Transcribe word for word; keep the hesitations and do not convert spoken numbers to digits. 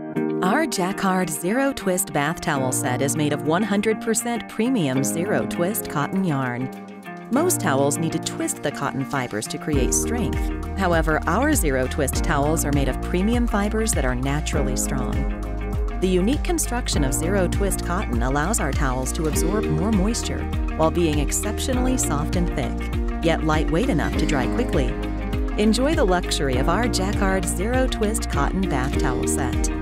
Our Jacquard Zero Twist Bath Towel Set is made of one hundred percent premium Zero Twist cotton yarn. Most towels need to twist the cotton fibers to create strength. However, our Zero Twist towels are made of premium fibers that are naturally strong. The unique construction of Zero Twist cotton allows our towels to absorb more moisture while being exceptionally soft and thick, yet lightweight enough to dry quickly. Enjoy the luxury of our Jacquard Zero Twist Cotton Bath Towel Set.